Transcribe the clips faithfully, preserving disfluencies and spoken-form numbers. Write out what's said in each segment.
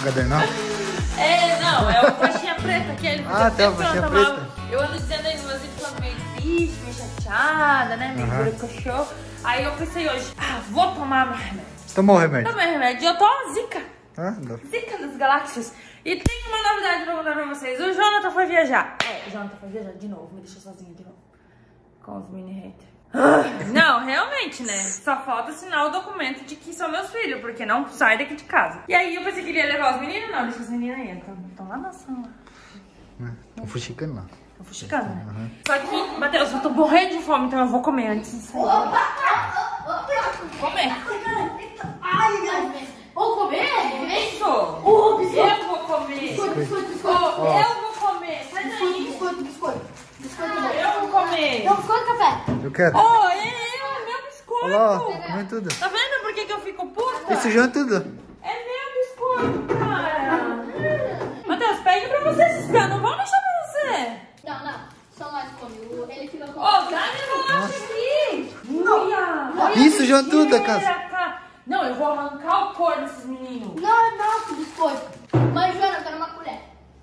Gadernal? É, não, é o faixinha preta, aquele. Ah, tá, o faixinha preta. Eu ando dizendo aí nos meus vídeos, falando meio triste, meio chateada, né? Meio uhum. Cochô. Aí eu pensei hoje, ah, vou tomar meu remédio. Tomou o remédio? Tomei remédio. Eu tô zica. Ah, não. Zica das galáxias. E tem uma novidade pra contar pra vocês. O Jonathan foi viajar. É, o Jonathan foi viajar de novo. Me deixou sozinha de novo. Com os mini haters. Não, realmente, né? Só falta assinar o documento de que são meus filhos, porque não sai daqui de casa. E aí eu pensei que ele ia levar os meninos. Não, deixa os meninos aí. Estão lá na sala. Estão fuxicando lá. Estão fuxicando, né? Uhum. Só que, Matheus, eu tô morrendo de fome, então eu vou comer antes de sair. Comer. Vou comer? Isso! Oh, eu vou comer! Biscoito, biscoito, biscoito! Oh, eu vou comer! Sai daí! Biscoito, biscoito! Biscoito, eu vou comer! Não, biscoito, café! Eu quero! Oh, é eu! Meu biscoito! Olha lá, come tudo! Tá vendo por que, que eu fico puta? Isso já é tudo! É meu biscoito, cara! Matheus, pega pra você, esses caras não vão deixar pra você! Não, não, só nós comemos. Ele fica com... Ô, oh, dá minha bolacha aqui! Não! Isso já é tudo da casa! Não, eu vou arrancar o couro desses meninos. Não, é nosso biscoito. Mas, Jana, eu quero uma colher.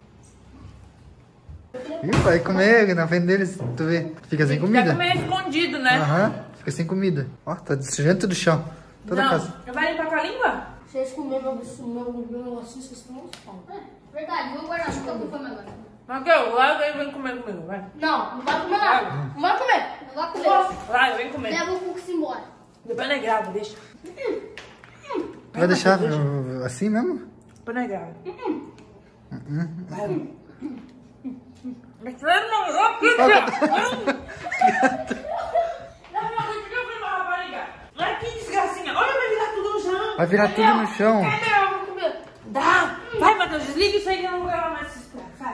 Ih, vai comer na frente deles, tu vê. Fica sem comida. Fica comer escondido, né? Aham, uhum, fica sem comida. Ó, tá sujando tudo o chão. Toda não, a casa. Vai limpar com a língua? Vocês comeram meu negocinho, vocês estão nos pão. É, verdade, vou guardar o que eu fome agora. Matheus, larga aí e vem comer comigo, vai. Não, não vai comer nada. Não vai comer. Não vai comer. Larga, vem comer. Leva o Fux embora. Depois não é grave, deixa. Vai deixar assim mesmo? Depois não é grave. Vai. Mas sério, não, eu aqui, aqui, desgracinha. Olha, vai virar tudo no chão. Vai virar tudo no chão. Cadê? Eu vou comer. Dá. Vai, Matheus, desliga isso aí que eu não vou gravar mais esses pratos. Vai.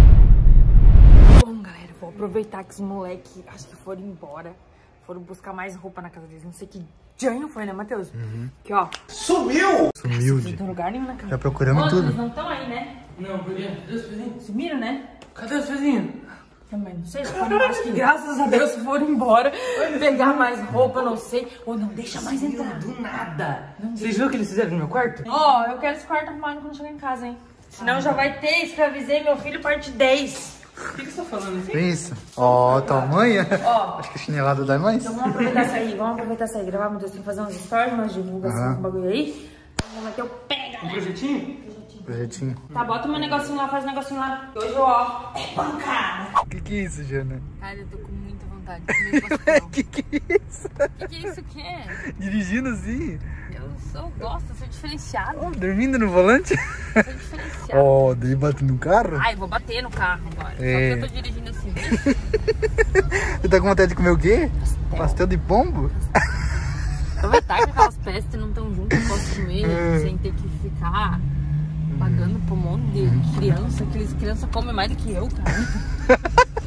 Bom, galera, vou aproveitar que os moleques, acho que foram embora. Foram buscar mais roupa na casa deles. Não sei que janho foi, né, Matheus? Uhum. Aqui, ó. Sumiu! Sumiu, Não tem lugar nenhum na casa. Já procuramos Ô, tudo. Eles não estão aí, né? Não, por quê? Cadê os vizinhos? Sumiram, né? Cadê os vizinhos? Também não sei. Eu acho que graças a Deus foram embora. Pegar mais roupa, não sei. Ou não deixa mais entrar. Do nada. Vocês viram o que eles fizeram no meu quarto? Ó, oh, eu quero esse quarto arrumado quando chegar em casa, hein? Senão ah, já vai ter Escravizei Meu Filho parte dez. O que, que você tá falando assim? Pensa. Ó, oh, tua mãe? Ó. Acho que é chinelada da mãe. Então vamos aproveitar isso aí. Vamos aproveitar isso aí. Gravar, meu Deus, tem que fazer uns stories, umas divulgações, um bagulho aí. Vamos meter o pé, galera. Um projetinho? Projetinho. Projetinho. Tá, bota meu negocinho lá, faz um negocinho lá. Hoje, ó, é pancada. Que que é isso, Jana? Cara, eu tô com muita vontade de comer pastel. Que que é isso? Que que é isso que é? Dirigindo assim? Eu sou, gosto, eu sou diferenciada. Oh, dormindo no volante? Eu sou diferenciada. Ó, oh, daí bate no carro? Ai, vou bater no carro agora. É. Só que eu tô dirigindo assim. Você tá com vontade de comer o quê? Pastel. Pastel de pombo? Aproveitar que aquelas pestes não estão juntas, eu posso comer É. sem ter que ficar pagando pra um monte de criança. Aqueles crianças comem mais do que eu, cara.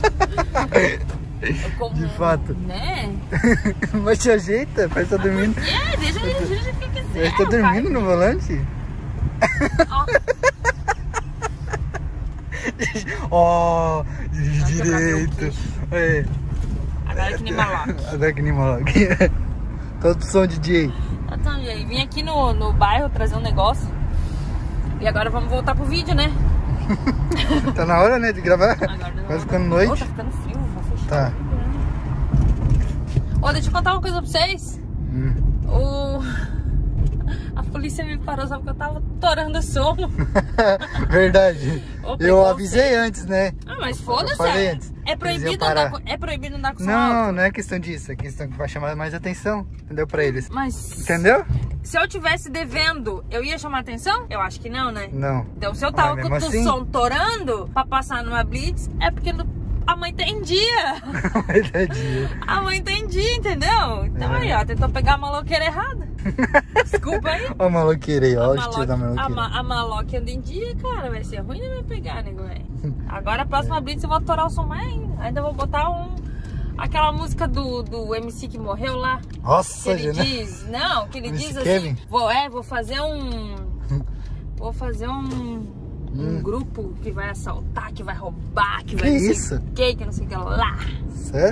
Eu como, De fato. né? Mas te ajeita, parece que tá dormindo. É, deixa eu dirigir o que quiser. Parece que tá dormindo no volante. Ó, oh, dirige direito. É. Agora é que nem maloca. Agora é que nem maloca. Todo som D J. Então, gente, vim aqui no, no bairro trazer um negócio. E agora vamos voltar pro vídeo, né? Tá na hora, né, de gravar? Agora Vai ficando noite. Oh, tá ficando frio, vou fechar. Tá. Ô, oh, deixa eu contar uma coisa pra vocês. Hum. O... A polícia me parou só porque eu tava torando o sono. Verdade. Ô, eu avisei antes, né? Ah, mas foda-se. É proibido andar, é proibido andar com som alto. Não, não é questão disso. É questão que vai chamar mais atenção. Entendeu? Pra eles. Mas... Entendeu? Se eu tivesse devendo, eu ia chamar atenção? Eu acho que não, né? Não. Então se eu tava Mas com o assim... som torando pra passar numa blitz, é porque no... a mãe entendia. Verdade. A mãe entendia, entendeu? Então é. Aí, ó, tentou pegar a maloqueira errada. Desculpa aí. Ó, a maloqueira aí, ó, o estilo da A, maloqueira. ma a maloca anda em dia, cara, vai ser ruim de me pegar, nego, velho. Agora a próxima é. blitz eu vou atorar o som mais ainda. Ainda vou botar um... Aquela música do, do M C que morreu lá. Nossa, que ele né? diz, não, que ele M C diz assim, Kevin? vou, é, vou fazer um, vou fazer um, um Hum. grupo que vai assaltar, que vai roubar, que vai Que não sei isso? o que, que não sei o que lá. Sério?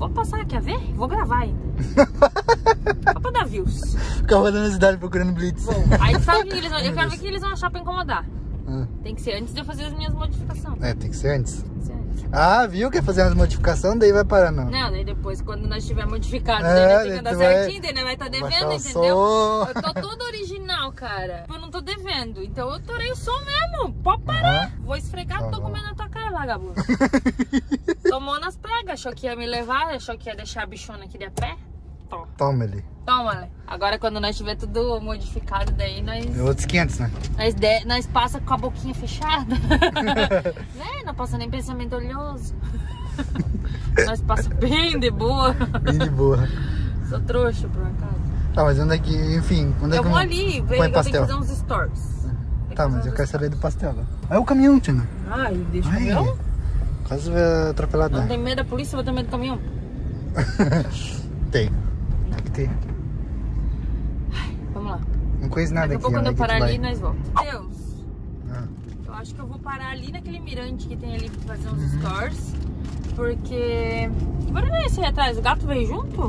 Vou passar, quer ver? Vou gravar ainda. Só pra dar views. Ficar rodando a cidade procurando blitz. Vou. Aí sabe o que eles vão... Eu quero ver o que eles vão achar pra incomodar. Ah. Tem que ser antes de eu fazer as minhas modificações. É, tem que ser antes. Tem que ser antes. Ah, viu? Quer fazer umas modificações, daí vai parar, não. Não, daí depois, quando nós tiver modificado, É, daí nós tem que daí andar tu vai certinho, daí nós vai estar devendo, baixar o entendeu? som. Eu tô toda original, cara. Eu não tô devendo, então eu torei o som mesmo. Pode parar. Aham. Vou esfregar, Tá tô bom. comendo na tua cara, vagabundo. Tomou nas pregas, achou que ia me levar, achou que ia deixar a bichona aqui de pé. Tó. Toma ali. Toma, Lê. Agora quando nós tiver tudo modificado, daí nós... Outros quinhentos, né? Nós, de... nós passa com a boquinha fechada. Né? Não passa nem pensamento oleoso. Nós passa bem de boa. Bem de boa. Sou trouxa, por acaso. Tá, mas onde é que, enfim, onde é Eu que vou ali, ver, põe eu tenho que pastel? fazer uns stories. Tem Tá, que mas fazer eu uns quero saber do pastel. Aí o caminhão, Tina. Ai, deixa o Ai, caminhão. quase vai atropelar. Não Né? tem medo da polícia, vou ter medo do caminhão. Tem. Tem que ter. Vamos lá. Não conheço nada Daqui a aqui. pouco quando ó, eu aqui parar tu ali, vai. nós voltamos. Deus, Ah. eu acho que eu vou parar ali naquele mirante que tem ali pra fazer uns Uhum. stories. Porque... Que barulho é esse aí atrás? O gato veio junto?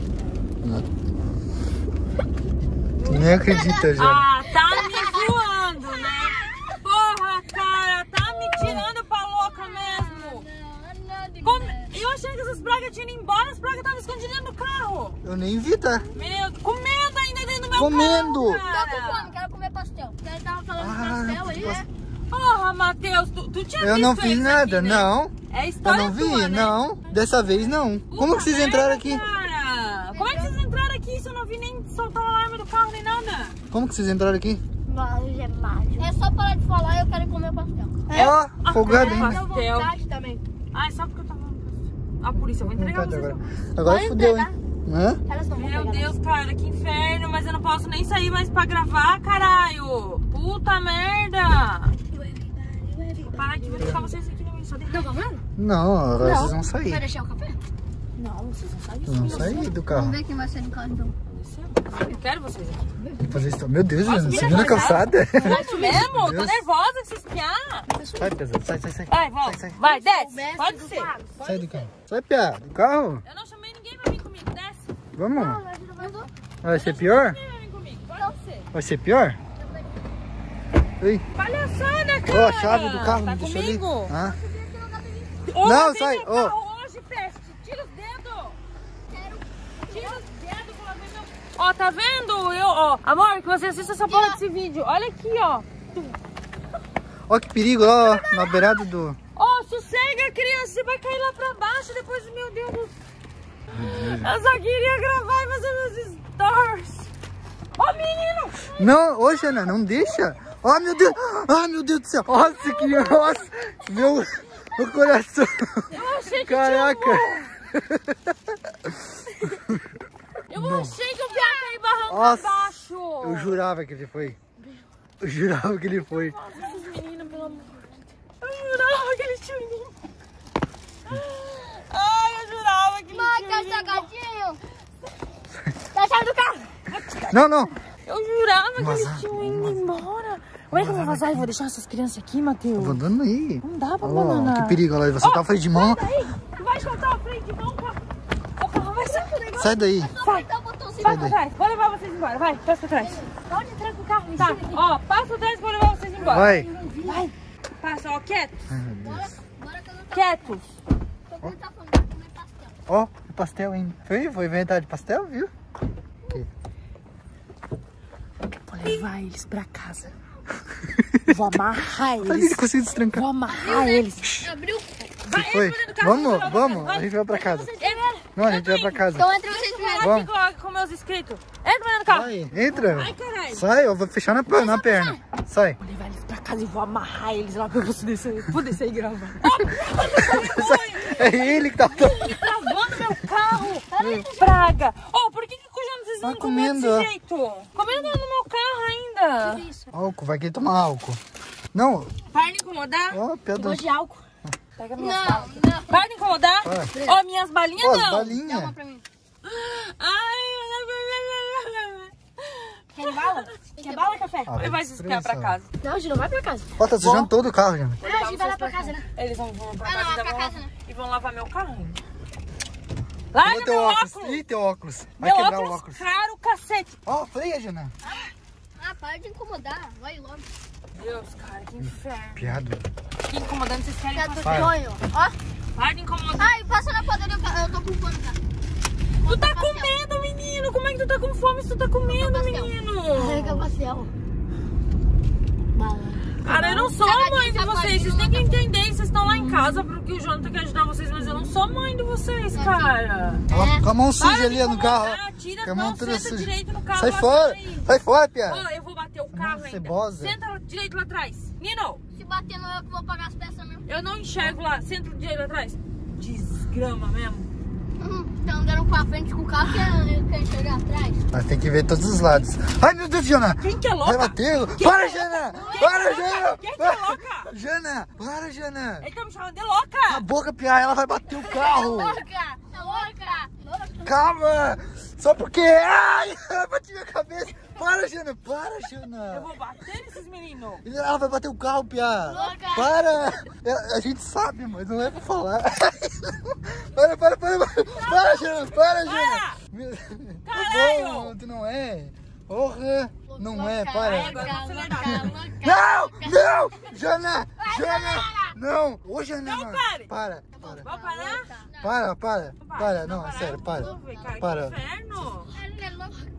Nem acredita, já. Ah, tá me zoando, né? Porra, cara, tá me tirando pra louca mesmo. Como... Eu achei que essas pragas tinham ido embora, as pragas estavam escondidas dentro do carro. Eu nem vi, tá? Meu, comendo ainda dentro do meu Comendo. carro, cara. Tô com fome, quero comer pastel. Ele tava falando de Ah, pastel aí, né? Porra, Matheus, tu, tu tinha Eu visto não fiz eles nada, aqui, né? não. É Eu história não vi, tua, né? não. Dessa vez não. Como que vocês Puta entraram merda, aqui? Cara. Como é que vocês entraram aqui se eu não vi nem soltar o alarme do carro nem nada? Como que vocês entraram aqui? Mas é mágico. É só parar de falar e eu quero comer pastel. Ó, folgado, hein? Pastel. Tenho vontade também. Ai, só porque eu tava... A polícia, eu vou entregar Vontade vocês. agora. Agora Pode fudeu, entregar. hein? Hã? Elas não vão Meu pegar. Deus, cara, que inferno, mas eu não posso nem sair mais pra gravar, caralho. Puta merda. Vou parar aqui, vou deixar vocês aqui no meio, só deixa. Não, tá vendo? Não, agora Não. vocês vão Vai sair. deixar o café? Não, vocês não saem Vocês vão sair do carro. Vamos ver quem vai sair do carro então. Eu quero vocês aqui. Fazer isso. Meu Deus, Nossa, Jana, vira segunda pra cá. calçada. Isso mesmo? Tô Deus. nervosa com esses piá. Sai, pesado. Sai, sai, sai. Vai, volta. Sai, sai. Vai, desce. Mestre Pode do ser. mago. Sai do carro. Sai, piá. Do carro. Eu não chamei ninguém pra vir comigo, desce. Vamos. Eu vou. Vai ser pior? Ninguém vai vir comigo, pode ser. Vai ser pior? Oi. Palhaçada, Ó, cara. a chave do carro, Tá me deixa ali. comigo? Ah. Ô, Não, vem sai, meu ó. carro hoje, peste. Tira os dedos. Tira os dedos, pelo amor de Deus. Ó, tá vendo? Eu, ó. Amor, que você assista essa porra desse vídeo. Olha aqui, ó. Ó que perigo, ó. Na beirada do... Ó, sossega, criança. Você vai cair lá pra baixo depois, meu Deus. do- Eu só queria gravar e fazer meus stories. Ó, menino. Não, ô, Jana, não deixa. Ó, meu Deus. Ah, meu Deus do céu. Nossa, que... Nossa. Meu... Meu coração. Eu achei que Caraca. Eu achei que eu ia cair barranco Nossa. abaixo. Eu jurava que ele foi. Eu jurava que ele foi. Esses meninos, pelo amor de Deus. Eu jurava que eles tinham ido. Ai, eu jurava que eles Mãe, tinham quer ido. ser gatinho? Dá a chave do carro. Não, não. Eu jurava que Vazar, eles tinham ido embora. Como é que eu vou vazar e vou deixar essas crianças aqui, Matheus? Abandona aí. Não dá pra Ó, abandonar. que perigo, olha lá. Vai soltar o freio de mão. Aí, vai soltar o freio de mão, cara. O carro vai sair. Sai daí. Vai, Apertar o botãozinho. vai pra trás. Vou levar vocês embora. Vai, passa pra trás. Onde tranca o carro? Tá, ó, passa pra trás que eu vou levar vocês embora. Vai. Vai. Passa, ó, quietos. Ai, meu Deus. Bora que eu não tô... Quietos. Tô com muita fome, vou comer pastel. Ó, o pastel ainda. Foi, foi inventar de pastel, viu? Vou levar eles pra casa. Vou amarrar Olha, ele eles. conseguiu destrancar. Vou amarrar eles. Abriu. Vai, Que foi? entra dentro do carro, Vamos, entra vamos. dentro. A gente vai pra casa. Entra. Não, a gente vai pra casa. Então entre vocês Vai primeiro. lá aqui com, com meus inscritos. Entra dentro do carro. Vai, entra. Ai, caralho. Sai, eu vou fechar na, per- na perna. Sai. Vou levar eles pra casa e vou amarrar eles lá pra você descer. Vou descer e gravar. Sai. É ele que tá... Travando meu carro. Praga. Ô, por que que o Jana vocês Tá não comendo comendo, desse ó. jeito? Comendo no meu carro ainda. Álcool, vai querer tomar álcool. Não, Para de incomodar. ó, pedra. Gosto de álcool. Pega minhas Não, balas. não. Para de incomodar. Vai. Ó, minhas balinhas Ó, as não. balinhas. Uma pra mim. Ai, Quer bala? Quer bala ou café? Ah, ele vai se espiar pra casa. Não, a gente não vai pra casa. Ó, tá sujando todo o carro, Jana. Ah, a gente vai lá pra casa, né? Eles vão, vão pra Ah, casa não, e vai pra vão, casa, né? e vão lavar meu carro ainda. Larga Cadê teu meu óculos? óculos. Ih, teu óculos. Vai Meu quebrar o óculos óculos. caro, cacete. Ó, freia, Jana. Ah, para de incomodar. Vai logo. Deus, cara, que inferno. Piado. Que incomodando, vocês querem Já tô passar? de olho, ó. Para de incomodar. Ai, passa na padaria, eu tô com fome, cara. Tu tá com medo, menino. Como é que tu tá com fome se tu tá com medo, menino? Carrega pastel. Bala. Cara, eu não sou a mãe de vocês. Vocês têm que entender. Vocês estão lá em casa porque o Jonathan quer ajudar vocês, mas eu não sou mãe de vocês, cara. Ó, com a mão suja Para de ali no carro. incomodar, tira, Com a mão não, toda senta suja. direito no carro. Sai lá fora. atrás. Sai fora, Pia. Ó, eu vou bater o carro ainda. cebosa. Senta lá direito lá atrás. Nino, Se bater no eu que vou pagar as peças mesmo. eu não enxergo lá. Senta direito lá atrás. Desgrama mesmo. Hum, tá andando pra frente com o carro, quer, quer enxergar atrás. Mas tem que ver todos os lados. Ai, meu Deus, Jana. Quem que é Vai louca? bater. Quem Para, que é Jana. louca? Para, Jana. Quem que é louca? Jana, para, Jana. Ele tá me chamando de louca. A boca, Pia, ela vai bater o carro. Louca! Tá louca! Louca! Calma. Só porque... Ai, ela bateu minha cabeça. Para, Jana. Para, Eu Jana. vou bater nesses meninos. Ela vai bater o carro, Pia. Louca. Para. A, a gente sabe, mas não é pra falar. Para, para, para. Para, para Jana. Para, Jana. Meu- Tá Caralho. bom, tu não é. Porra. Não é, Louca, para. louca, louca, louca. Não, não. Jana, Jana. Não. Ô, Jana. Não, pare. Para, para. Vamos parar? Para, para. Para, não, é parar. sério, para. Vamos ver, cara, Para. que inferno. Ela é louca.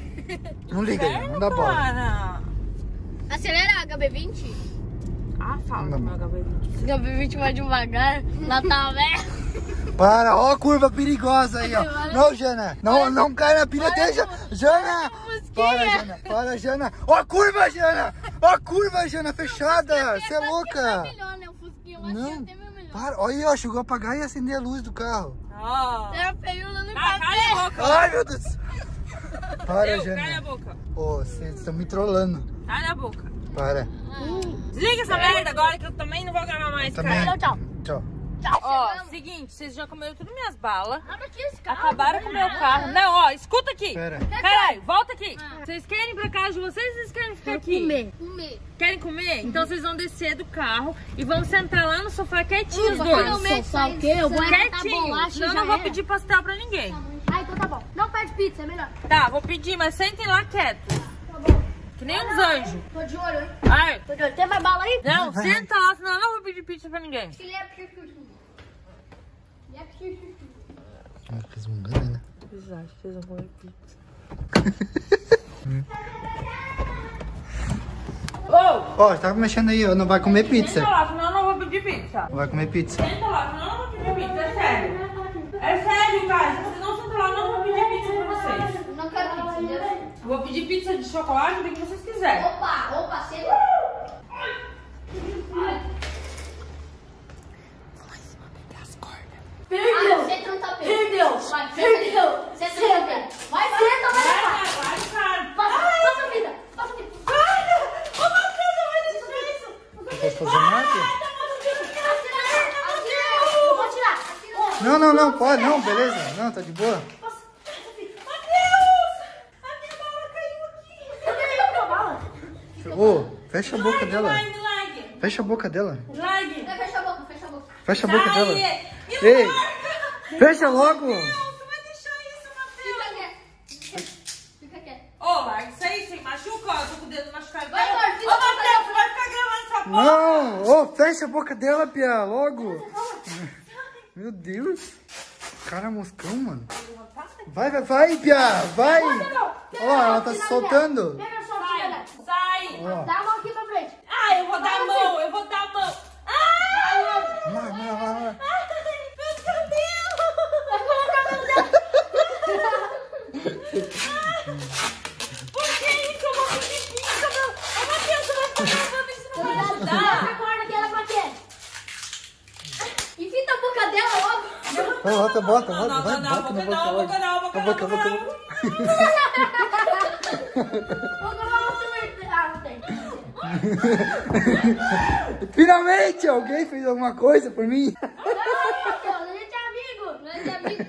Não liga aí, não dá bola. Para. Acelera H B vinte. Ah, fala com o meu H B vinte. H B vinte vai devagar. Lá tá velho. Para, ó a curva perigosa aí, ó. Não, Jana. Não, não cai na pilha, deixa. Jana. Para, Jana. Para, Jana. Ó a curva, Jana. Ó a curva, Jana, fechada. Você é louca. Melhor, né? O Fusquinha lá Não. até meu melhor. Para, olha aí, ó. Chegou a apagar e acender a luz do carro. Ó. Era feio lá no Ah, cala a café. boca. Ai, meu Deus. Para, Eu, cala a Jana. boca. Ô, vocês estão me trollando. Cala a boca. Para. Desliga essa merda agora que eu também não vou gravar mais, Também. cara. Tchau, Tchau. Ó, seguinte, vocês já comeram tudo minhas balas. Abre aqui esse carro. Acabaram com o meu carro. Não, ó, escuta aqui. Pera. Caralho, volta aqui. Vocês querem ir pra casa de vocês ou vocês querem ficar aqui? Comer. Comer. Querem comer? Então vocês vão descer do carro e vão sentar lá no sofá quietinhos, Sofá dois. no meio, sofá o quê? Eu vou Quietinho. bolacha, Senão eu já não vou era. pedir pastel pra ninguém. Ah, então tá bom. Não pede pizza, é melhor. Tá, vou pedir, mas sentem lá quietos. Tá bom. Que nem uns anjos. Tô de olho, hein? Ai, Tô de olho. Tem mais bala aí? não, senta lá, senão eu não vou pedir pizza pra ninguém. Ele é chuchu. Ele é chuchu. Ah, fiz um ganho, né? Vocês acham que vocês vão comer pizza? Ô! Ó, você tava mexendo aí, ó. Não vai comer pizza. Senta lá, senão eu não vou pedir pizza. Não vai comer pizza. Senta lá, senão eu não vou pedir pizza, é sério. É sério, cara. Se vocês não sentam lá, eu não vou pedir pizza pra vocês. Não quero pizza, Deus. Eu vou pedir pizza de chocolate, do que vocês quiserem. Opa, opa, cedo. Perdeu. Senta no tapete. Perdeu. Vai, perdeu. Senta no tapete. Vai, senta, vai, vai. Vai, cara. Passa, passa a vida. Passa a vida. Ô, Matheus, eu vou destruir isso. Posso fazer nada? Eu vou tirar. Não, não, não, pode, não, beleza. Não, tá de boa. Matheus! A minha bala caiu aqui. Eu tenho uma bala. Ô, fecha a boca dela. Lag, lag, Fecha a boca dela. lag. Fecha a boca, fecha a boca. Fecha a boca dela. Sai. Me Ei, larga. fecha logo. Não, você vai deixar isso, Matheus. Fica quieto. Fica quieto. Ô, larga isso aí, você machuca, ó. Eu tô com o dedo machucado. Vai, Ô, Lorde, fica Matheus, você vai ficar gravando essa porra. Não, ô, fecha a boca dela, Pia, logo. Meu Deus. Cara moscão, mano. Vai, vai, vai, Pia, vai. Ó, ela tá se soltando. Pega só, Sai, tira. sai. Ó, Dá a mão aqui pra frente. Ah, eu vou dar a mão, eu vou dar a mão. Ah! vai, vai, vai, vai. Ai, meus cabelos. Vai colocar meu dedo. Por que isso? Eu vou pedir pizza, meu. Ô, Matheus, você vai ficar gravando isso, não vai ajudar. Recorda que ela vai quê? Enfita a boca dela logo. Vai, bota, bota, Não, bota, não, vai, não, não, bota na boca boca não, logo. boca não, boca A boca, a não, boca, a boca boca. Vou colocar o seu... Ah, não tem. Finalmente alguém fez alguma coisa por mim. Não, a gente é amigo. Nós é amigo.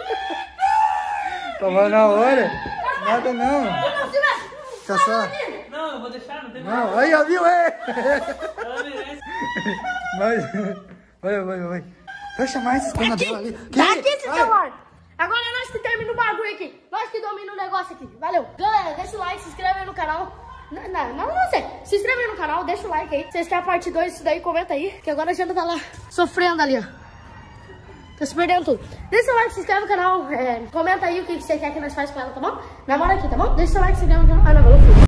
Tava na hora. Nada não. Não, se mexe. Tá só. Não, eu vou deixar, não tem Não, aí, ó, viu? É. Ela merece. Mas, vai, vai, vai. Fecha mais, esconda dela ali. Que? Dá aqui esse Ai. celular. Agora é nós que termina o bagulho aqui. Nós que domina o negócio aqui. Valeu. Galera, deixa o like, se inscreve aí no canal. Não, não, não, não sei. Se inscreve aí no canal, deixa o like aí. Se vocês querem a parte dois disso daí, comenta aí. Que agora a Jana tá lá sofrendo ali, ó. Tá se perdendo tudo. Deixa o like, se inscreve no canal. É, comenta aí o que você quer que nós façamos com ela, tá bom? Namora aqui, tá bom? Deixa o like, se inscreve no canal. Ah, não, eu fui.